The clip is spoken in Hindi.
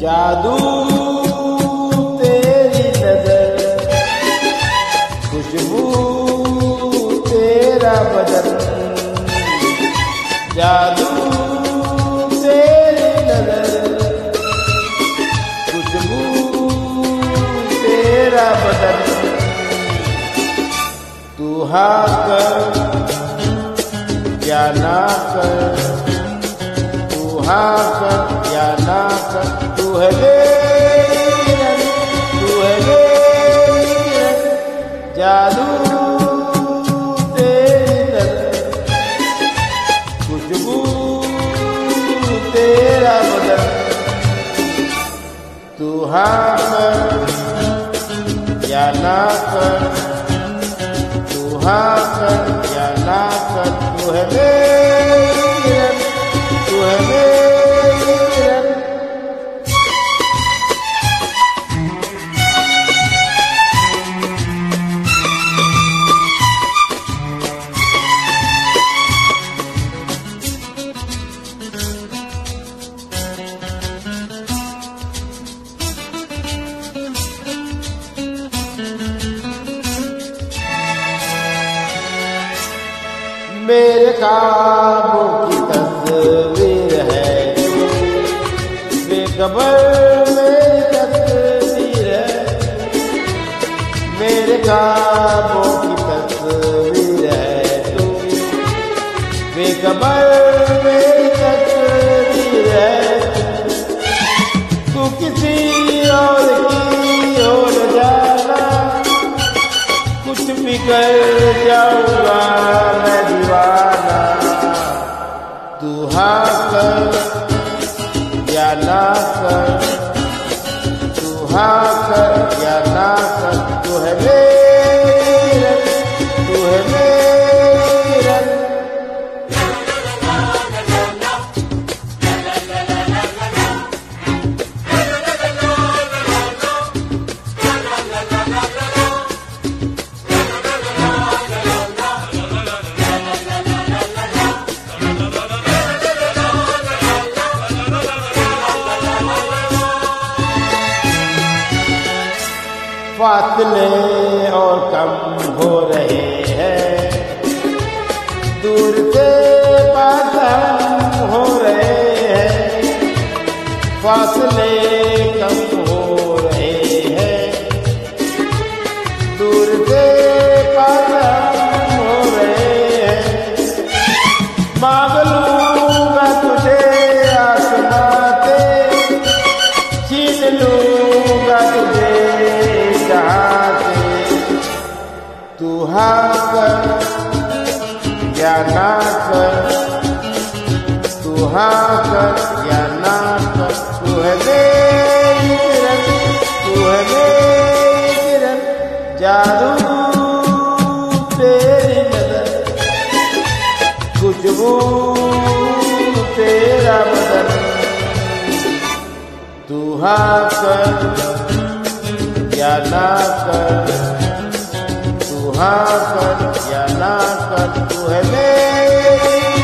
जादू तेरी नजर, खुशबू तेरा बदन, जादू तेरी नजर, खुशबू तेरा बदन। तू हाँ कर या ना कर, तू हाँ कर या ना कर, तू है मेरी रन, तू है मेरी रन, जादू तेरी नजर, खुशबू तेरा बदन। तू हाँ कर या ना कर, तू हाँ कर या ना कर, तू है मेरी रन, तू है मेरी रन। मेरे ख्वाबों की तस्वीर है, बेखबर मेरी तस्वीर है, मेरे ख्वाबों की तस्वीर है तू, बेखबर मेरी तस्वीर है तू, किसी और की हो न जाना, कुछ भी कर जाऊंगा मैं दीवाना। तू हाँ कर या ना कर, तू हाँ कर या ना कर, तू है मेरी रन, तू है मेरी रन। फासले और कम हो रहे हैं, दूर से पास हम हो रहे हैं, फासले कम हो रहे हैं, दूर से पास हम हो रहे हैं। मांग लूंगा तुझे आसमां से, छीन लूंगा तुझे जहाँ से। तू हाँ कर या ना कर, तू हाँ कर या ना कर, तू है मेरी रन, तू है मेरी रन, जादू तेरी नजर, खुशबू तेरा बदन। तू हाँ कर या ना कर, तू हाँ कर या ना कर, तू है मेरी